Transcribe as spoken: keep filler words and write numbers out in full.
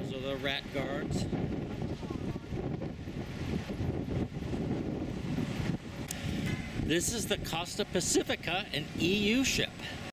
Those are the rat guards. This is the Costa Pacifica, an E U ship.